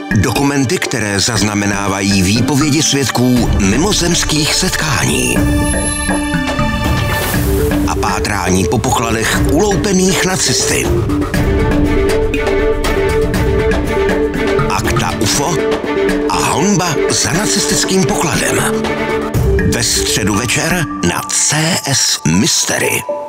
Dokumenty, které zaznamenávají výpovědi svědků mimozemských setkání. A pátrání po pokladech uloupených nacisty. Akta UFO a honba za nacistickým pokladem. Ve středu večer na CS Mystery.